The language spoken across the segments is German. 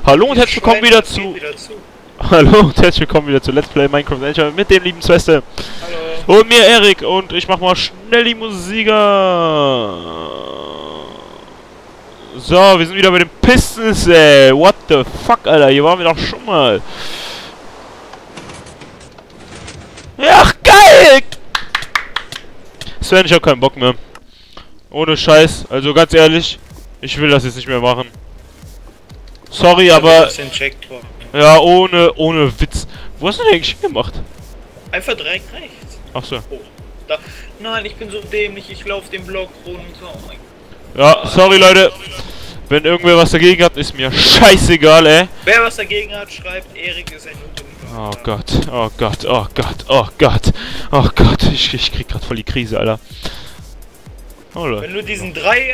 Hallo und herzlich willkommen wieder zu... Hallo und herzlich willkommen wieder zu Let's Play Minecraft Adventure mit dem lieben Zweste. Hallo. Und mir Erik und ich mach mal schnell die Musiker. So, wir sind wieder bei den Pistons, ey. What the fuck, Alter, hier waren wir doch schon mal. Ja, geil! Sven, ich hab keinen Bock mehr. Ohne Scheiß, also ganz ehrlich, ich will das jetzt nicht mehr machen. Sorry, aber... Ja, ohne Witz. Wo hast du denn eigentlich hingemacht? Einfach direkt rechts. Ach so. Oh, da. Nein, ich bin so dämlich, ich laufe den Block runter. Oh mein Gott. Ja, sorry Leute. Wenn irgendwer was dagegen hat, ist mir scheißegal, ey. Wer was dagegen hat, schreibt, Erik ist ein Noob. Oh Gott, oh Gott, oh Gott, oh Gott. Oh Gott, ich krieg grad voll die Krise, Alter. Oh, Leute. Wenn du diesen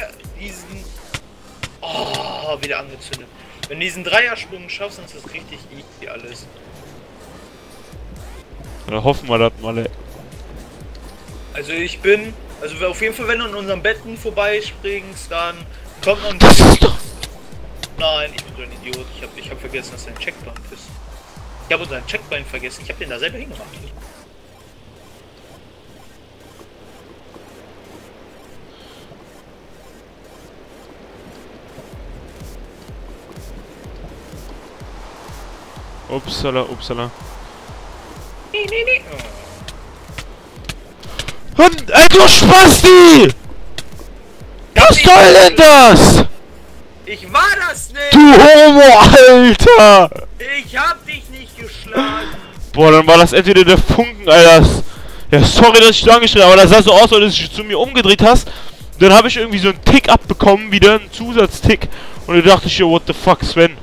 Oh, wieder angezündet. Wenn du diesen Dreiersprung schaffst, dann ist das richtig easy alles. Dann hoffen wir das mal, ey. Also also auf jeden Fall, wenn du an unseren Betten vorbeispringst, dann kommt noch ein... Das ist doch... Nein, ich bin so ein Idiot. Ich hab vergessen, dass er ein Checkpoint ist. Ich habe unseren Checkpoint vergessen. Ich habe den da selber hingemacht. Upsala, upsala. Nee. Und, ey, du Spasti! Was soll denn das? Ich war das nicht! Du Homo, Alter! Ich hab dich nicht geschlagen! Boah, dann war das entweder der Funken, Alter. Ja, sorry, dass ich dich angeschrien habe, aber das sah so aus, als du dich zu mir umgedreht hast. Dann habe ich irgendwie so einen Tick abbekommen, wieder einen Zusatztick. Und da dachte ich, yo, what the fuck, Sven?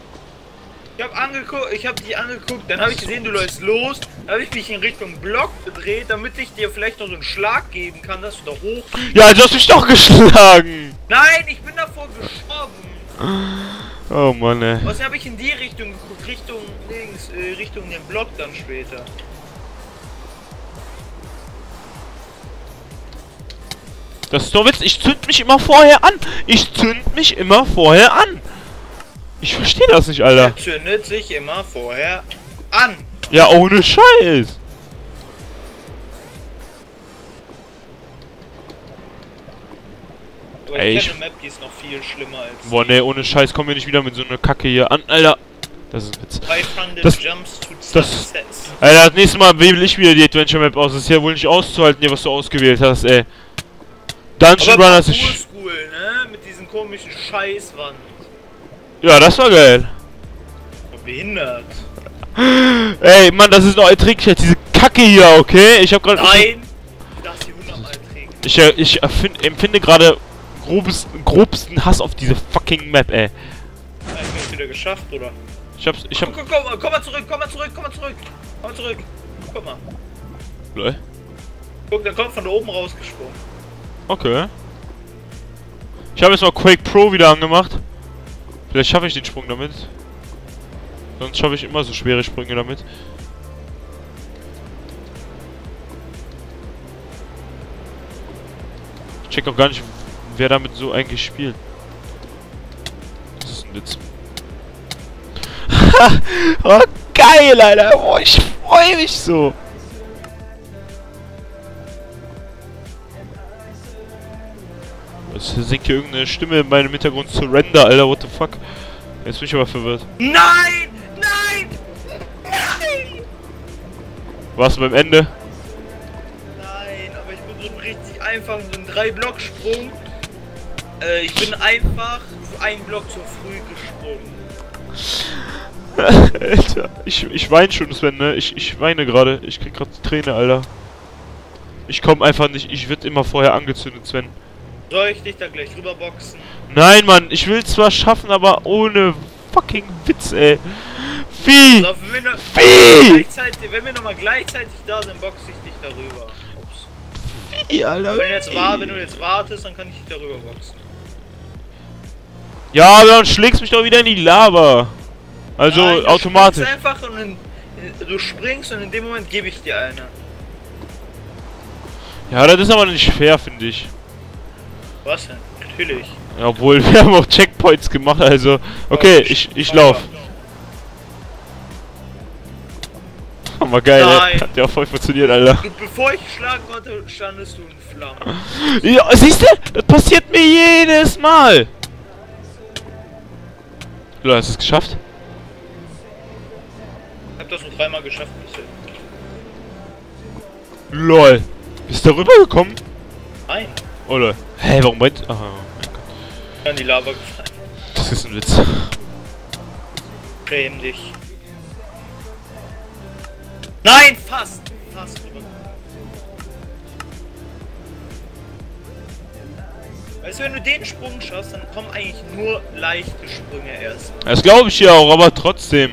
Ich hab dich angeguckt, dann habe ich gesehen, du läufst los, dann habe ich mich in Richtung Block gedreht, damit ich dir vielleicht noch so einen Schlag geben kann, dass du da hoch... Ja, du hast mich doch geschlagen! Nein, ich bin davor gestorben! Oh Mann, ey. Außerdem habe ich in die Richtung geguckt, Richtung links, Richtung den Block dann später. Das ist doch Witz, ich zünd mich immer vorher an! Ich zünd mich immer vorher an! Ich verstehe das nicht, Alter. Er zündet sich immer vorher an. Ja, ohne Scheiß. Aber ey, ich kenne eine Map, die ist noch viel schlimmer als... Boah, ne, ohne Scheiß, kommen wir nicht wieder mit so einer Kacke hier an, Alter. Das ist ein Witz. 500 Jumps to Success. Alter, das nächste Mal wähle ich wieder die Adventure Map aus. Das ist ja wohl nicht auszuhalten, hier, was du ausgewählt hast, ey. Dungeon Runner ist... School, ne? Mit diesen komischen Scheißwand. Ja, das war geil. Behindert. Ey, Mann, das ist doch erträglich als diese Kacke hier, okay? Ich hab gerade... Nein! Du darfst die 100-mal erträgen. Ich empfinde gerade grobsten Hass auf diese fucking Map, ey. Hast du es wieder geschafft, oder? Komm mal zurück! Guck mal. Lol. Guck, der kommt von da oben rausgesprungen. Okay. Ich habe jetzt mal Quake Pro wieder angemacht. Vielleicht schaffe ich den Sprung damit. Sonst schaffe ich immer so schwere Sprünge damit. Ich check auch gar nicht, wer damit so eigentlich spielt. Das ist ein Witz. Oh, geil, Alter. Oh, ich freue mich so. Es singt hier irgendeine Stimme in meinem Hintergrund. Surrender, Alter, what the fuck? Jetzt bin ich aber verwirrt. Nein! Warst du beim Ende? Nein, aber ich bin so richtig einfach in so einem 3-Block-Sprung. Ich bin einfach einen Block zu früh gesprungen. Alter, ich weine schon, Sven, ne? Ich weine gerade. Ich krieg gerade Träne, Alter. Ich komme einfach nicht. Ich werd immer vorher angezündet, Sven. Soll ich dich da gleich rüberboxen? Nein, Mann. Ich will zwar schaffen, aber ohne fucking Witz, ey. Wie? Also, wenn wir nochmal gleichzeitig da sind, boxe ich dich darüber. Ups. Wie, Alter? Wenn du jetzt wartest, dann kann ich dich darüber boxen. Ja, aber dann schlägst mich doch wieder in die Lava. Also nein, automatisch. Du springst und in dem Moment gebe ich dir eine. Ja, das ist aber nicht fair, finde ich. Was denn? natürlich. Ja, obwohl, wir haben auch Checkpoints gemacht, also... Okay, ich lauf. Hammer geil, ey. Hat ja auch voll funktioniert, Alter. Bevor ich schlagen konnte, standest du in Flammen. Ja, siehst du? Das passiert mir jedes Mal. Lol, hast du es geschafft? Ich hab das nur 3-mal geschafft bisher. Lol. Bist du da rübergekommen? Nein. Oh lol. Hä, warum meint... Oh mein Gott. Ich bin in die Lava gefallen. Das ist ein Witz. Schäm dich. Nein, fast! Fast rüber. Weißt du, wenn du den Sprung schaffst, dann kommen eigentlich nur leichte Sprünge erst. Das glaube ich ja auch, aber trotzdem.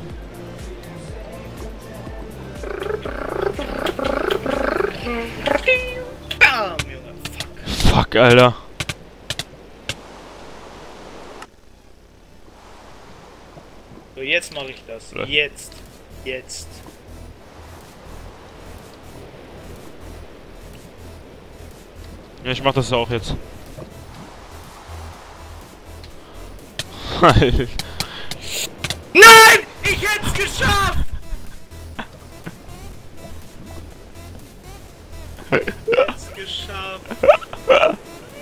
Bam, Junge. Fuck, Alter. So, jetzt mache ich das. Jetzt. Jetzt. Ja, ich mach das auch jetzt. Nein! Ich hätt's geschafft! Hätt's geschafft.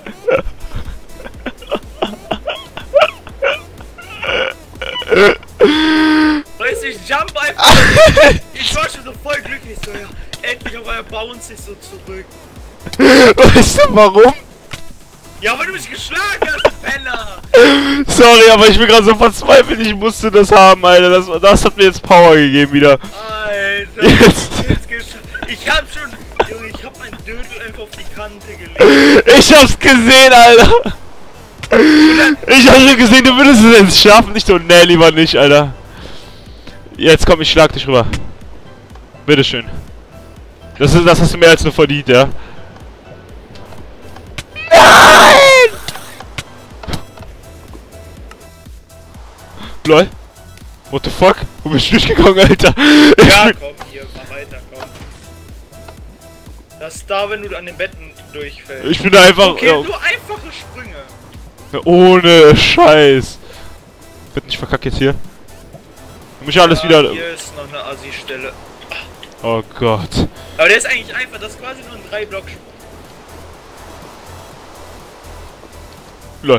Weißt du, ich jump einfach. Ich war schon so voll glücklich, so ja. Endlich auf euer Bounce ist so zurück. Weißt du warum? Ja, weil du mich geschlagen hast, Penner! Sorry, aber ich bin gerade so verzweifelt, ich musste das haben, Alter. Das hat mir jetzt Power gegeben wieder. Alter, Jetzt. Ich hab schon... Junge, ich hab meinen Dödel einfach auf die Kante gelegt. Ich hab's gesehen, Alter. Ich hab schon gesehen, du würdest es jetzt schaffen. Nicht so, nee, lieber nicht, Alter. Jetzt komm, ich schlag dich rüber. Bitteschön. Das hast du mehr als nur verdient, ja? Nein! Lol. What the fuck? Wo bist du durchgegangen, Alter? Ja, komm, hier, mach weiter, komm. Das ist da, wenn du an den Betten durchfällst. Ich bin da einfach... Okay, ja, nur einfache Sprünge. ja, ohne Scheiß. Wird nicht verkackt jetzt hier. Du musst ja alles wieder... Hier ist noch eine Assi-Stelle. Oh Gott. Aber der ist eigentlich einfach, das ist quasi nur ein 3-Block-Sprung. Lol.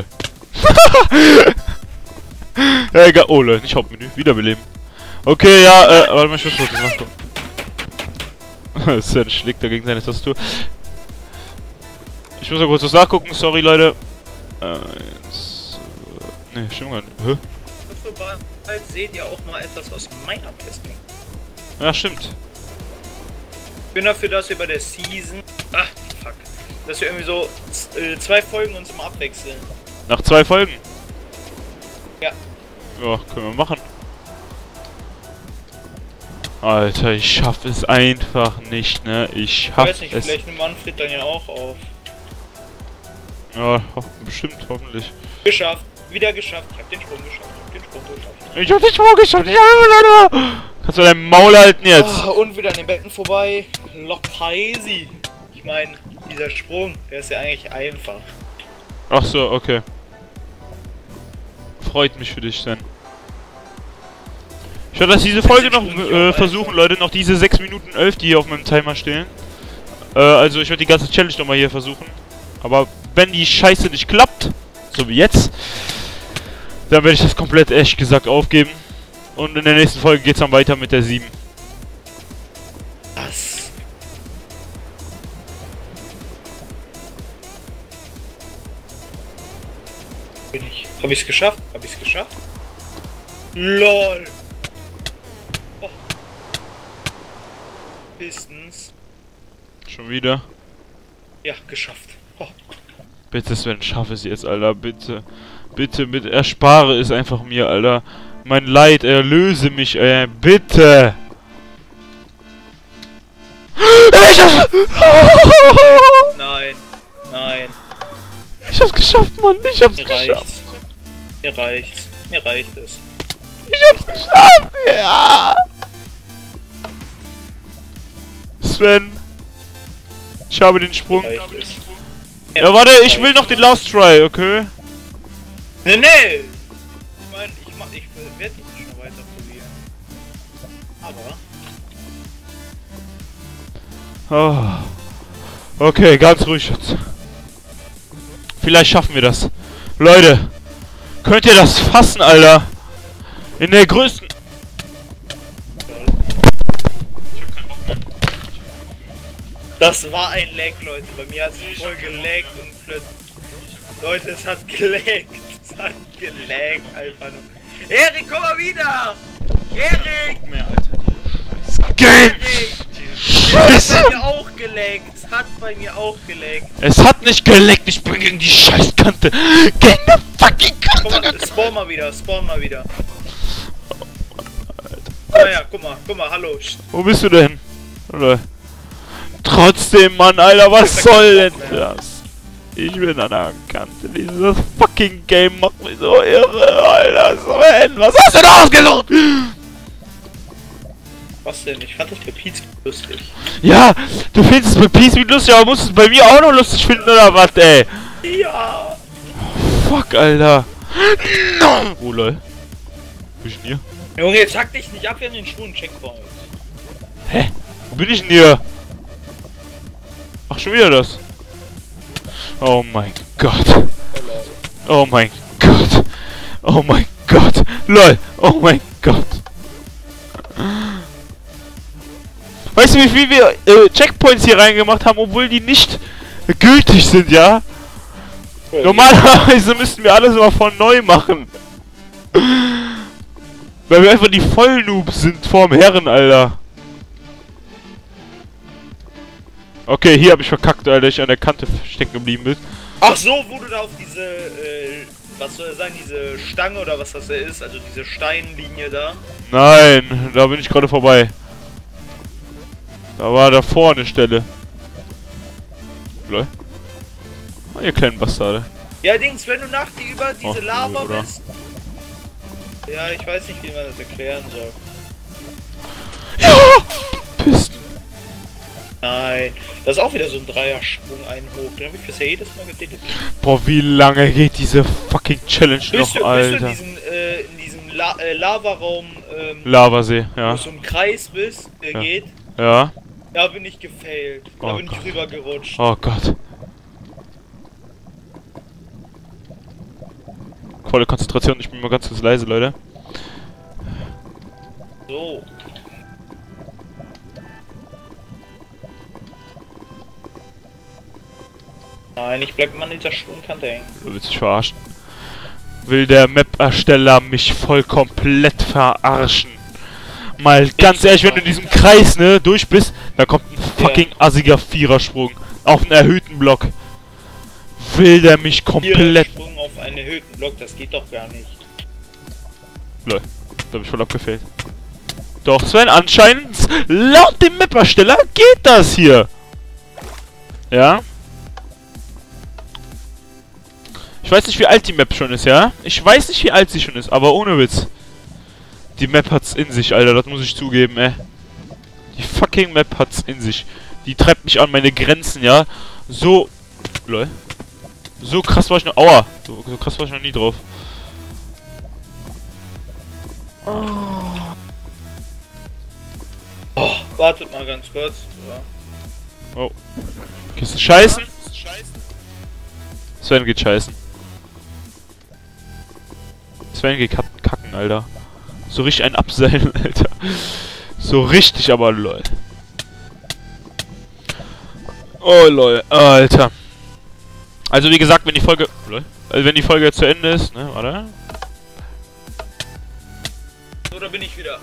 Ja, egal. Oh, Lol, nicht Hauptmenü. Wiederbeleben. Okay, ja, warte mal, ich muss kurz nachgucken. Sven schlägt dagegen seine Tastatur. Ich muss mal kurz was nachgucken, sorry, Leute. Ne, stimmt gar nicht. Hä? Sobald seht ihr auch mal etwas aus meiner Perspektive. Ja, stimmt. Ich bin dafür, dass wir bei der Season... Ach, fuck. Dass wir irgendwie so 2 Folgen uns mal abwechseln. Nach 2 Folgen? Ja. Ja, können wir machen. Alter, ich schaffe es einfach nicht, ne? Ich schaffe es. Ich weiß nicht, vielleicht nimmt Manfred dann ja auch auf. Ja, bestimmt, hoffentlich. Geschafft. Wieder geschafft. Ich hab den Sprung geschafft. Ich hab den Sprung geschafft. Kannst du dein Maul halten jetzt? Oh, und wieder an den Betten vorbei. Lockheisi. Ich meine, dieser Sprung, der ist ja eigentlich einfach. Ach so, okay. Freut mich für dich, Sven. Ich werde das diese Folge noch versuchen, Leute, noch diese 6 Minuten 11, die hier auf meinem Timer stehen. Also ich werde die ganze Challenge nochmal hier versuchen. Aber wenn die Scheiße nicht klappt, so wie jetzt, dann werde ich das komplett, ehrlich gesagt, aufgeben. Und in der nächsten Folge geht es dann weiter mit der 7. Was? Bin ich. Hab ich's geschafft? Hab ich's geschafft? LOL! Oh. Pistons. Schon wieder? Ja, geschafft. Oh. Bitte Sven, schaff es jetzt, Alter, bitte. Bitte, bitte, erspare es einfach mir, Alter. Mein Leid, erlöse mich, bitte. Nein, nein. Ich hab's geschafft, Mann, ich hab's geschafft. Mir reicht's. Mir reicht es. Ich hab's geschafft, ja. Sven. Ich habe den Sprung. Ja, warte, ich will noch den Last Try, okay? Nee, nee! Ich werde nicht schon weiter probieren. Aber... Oh. Okay, ganz ruhig jetzt. Vielleicht schaffen wir das. Leute, könnt ihr das fassen, Alter? In der größten... Das war ein Lag, Leute. Bei mir hat es voll gelaggt und plötzlich... Leute, es hat gelaggt. Es hat gelaggt, einfach nur. Erik, komm mal wieder! Erik! Mehr, Alter. Game! Scheiße! Es hat bei mir auch gelaggt. Es hat bei mir auch gelaggt. Es hat nicht geleckt, ich bin gegen die Scheißkante. Gegen die fucking Kante! Spawn mal wieder, spawn mal wieder. Naja, guck mal, hallo. Wo bist du denn? Oder? Trotzdem, Mann, Alter, was soll denn das? Ich bin an der Kante. Dieses fucking Game macht mich so irre, Alter. Sven, was hast du da ausgesucht? Was denn? Ich fand das bei Pizza lustig. Ja, du findest es bei Pizza lustig, aber musst es bei mir auch noch lustig finden, oder was, ey? Ja. Fuck, Alter. No. Oh, lol. Wo bin ich denn hier? Junge, jetzt hack dich nicht ab, wir haben den schwulen Checkpoint. Hä? Wo bin ich denn hier? Ach, schon wieder das. Oh mein Gott. Oh mein Gott. Oh mein Gott. LOL. Oh mein Gott. Weißt du, wie viel wir Checkpoints hier reingemacht haben, obwohl die nicht gültig sind, ja? Normalerweise müssten wir alles immer von neu machen. Weil wir einfach die Vollnoobs sind vorm Herren, Alter. Okay, hier habe ich verkackt, Alter, ich an der Kante stecken geblieben bin. Ach so, wo du da auf diese, was soll er sagen, diese Stange oder was das da ist, also diese Steinlinie da. Nein, da bin ich gerade vorbei. Da war davor eine Stelle. Lol. Oh, ihr kleinen Bastarde. Ja, Dings, wenn du nach die über diese Lava oder? bist. Ja, ich weiß nicht, wie man das erklären soll. Ja! Pisten. Nein, das ist auch wieder so ein Dreiersprung, einen hoch. Den habe ich bisher jedes Mal gedatet. Boah, wie lange geht diese fucking Challenge noch, Alter? Bist du in diesem Lavaraum, Lavasee, wo ja. du so ein Kreis bist, der Ja. geht? Ja. Da bin ich gefailt. Da Oh bin Gott. ich rübergerutscht. Oh Gott. Volle Konzentration, ich bin mal ganz leise, Leute. So. Nein, ich bleib mal an dieser Schwungkante hängen. Du willst dich verarschen. Will der Map-Ersteller mich voll komplett verarschen? Mal ganz ehrlich, wenn du in diesem Kreis, ne, durch bist, da kommt ein fucking assiger Vierersprung. Auf einen erhöhten Block. Will der mich komplett... Sprung auf einen erhöhten Block, das geht doch gar nicht. Lol, da hab ich voll abgefällt. Doch, Sven, anscheinend, laut dem Map-Ersteller geht das hier. Ja? Ich weiß nicht, wie alt die Map schon ist, ja? Ich weiß nicht, wie alt sie schon ist, aber ohne Witz. Die Map hat's in sich, Alter, das muss ich zugeben, ey. Die fucking Map hat's in sich. Die treibt mich an meine Grenzen, ja? So... Lol. So krass war ich noch... Aua! So krass war ich noch nie drauf. Oh, wartet mal ganz kurz. Ja. Oh. Gehst du scheißen? Sven geht scheißen. Sven geht kacken, Alter. So richtig ein Abseilen, Alter. So richtig, aber lol. Oh lol, Alter. Also wie gesagt, wenn die Folge... Lol. Also wenn die Folge jetzt zu Ende ist, ne, warte. So, da bin ich wieder.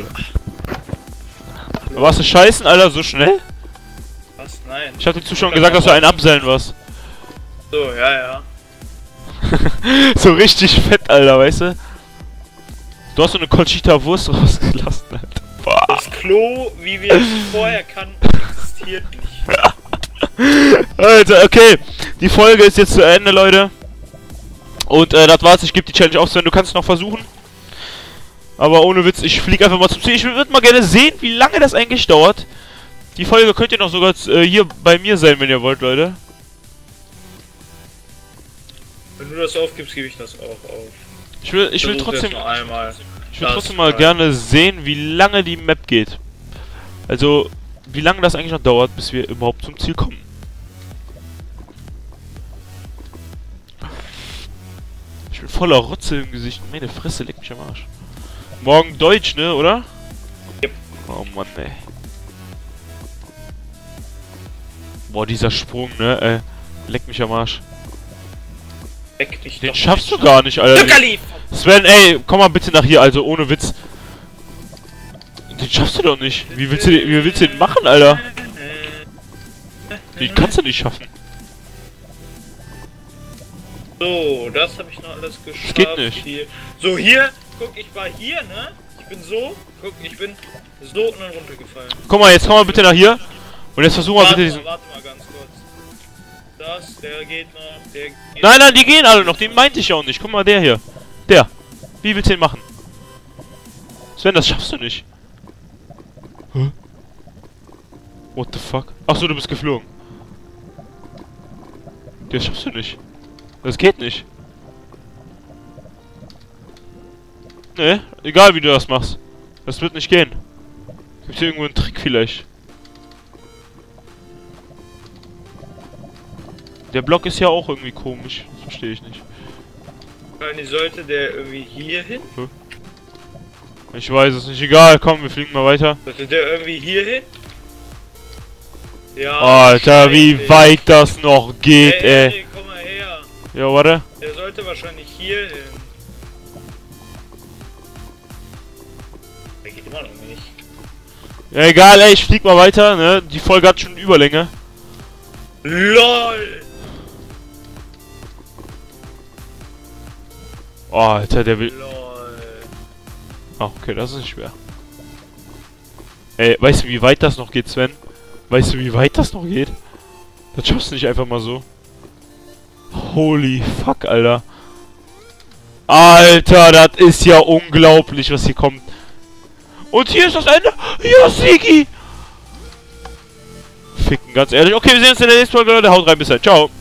Warst du scheißen, Alter, so schnell? Was? Nein. Ich hab den Zuschauern gesagt, dass du ein Abseilen warst. So, ja, ja. So richtig fett, Alter, weißt du? Du hast so eine Conchita-Wurst rausgelassen, Alter. Boah. Das Klo, wie wir es vorher kannten, existiert nicht. Alter, okay. Die Folge ist jetzt zu Ende, Leute. Und das war's. Ich gebe die Challenge auf, Sven. Du kannst noch versuchen. Aber ohne Witz, ich fliege einfach mal zum Ziel. Ich würde mal gerne sehen, wie lange das eigentlich dauert. Die Folge könnt ihr noch sogar hier bei mir sein, wenn ihr wollt, Leute. Wenn du das aufgibst, gebe ich das auch auf. Ich will trotzdem... Noch einmal. Ich würde trotzdem mal gerne sehen, wie lange die Map geht. Also, wie lange das eigentlich noch dauert, bis wir überhaupt zum Ziel kommen. Ich bin voller Rotze im Gesicht. Meine Fresse, leck mich am Arsch. Morgen Deutsch, ne, oder? Yep. Oh Mann, ey. Boah, dieser Sprung, ne, leck mich am Arsch. Leck dich Den doch schaffst nicht. du gar nicht, Alter. Zuckerli! Sven, ey, komm mal bitte nach hier, also ohne Witz. Den schaffst du doch nicht. Wie willst du den machen, Alter? Den kannst du nicht schaffen. So, das habe ich noch alles geschafft. Das geht nicht. Hier. So, hier, guck, ich war hier, ne? Ich bin so, guck, ich bin so und dann runtergefallen. Guck mal, jetzt komm mal bitte nach hier. Und jetzt versuch mal bitte diesen... Warte mal ganz kurz. Der geht noch, der geht... Nein, die gehen alle noch, den meinte ich auch nicht. Guck mal, der hier. Der. Wie willst du den machen? Sven, das schaffst du nicht. Hä? What the fuck? Achso, du bist geflogen. Das schaffst du nicht. Das geht nicht. Ne, egal wie du das machst. Das wird nicht gehen. Gibt's hier irgendwo einen Trick vielleicht? Der Block ist ja auch irgendwie komisch. Das verstehe ich nicht. Wahrscheinlich sollte der irgendwie hier hin. Ich weiß es nicht. Egal, komm, wir fliegen mal weiter. Sollte der irgendwie hier hin? Ja. Alter, wie weit das noch geht, ey. Hey, komm mal her. Ja, warte. Der sollte wahrscheinlich hier hin. Der geht immer noch nicht. Ja, egal, ey, ich flieg mal weiter, ne? Die Folge hat schon Überlänge. LOL! Oh, Alter, der will... LOL. Ah, okay, das ist nicht schwer. Ey, weißt du, wie weit das noch geht, Sven? Weißt du, wie weit das noch geht? Das schaffst du nicht einfach mal so. Holy fuck, Alter. Alter, das ist ja unglaublich, was hier kommt. Und hier ist das Ende. Ja, Sigi! Ficken, ganz ehrlich. Okay, wir sehen uns in der nächsten Folge, Leute. Haut rein, bis dann. Ciao.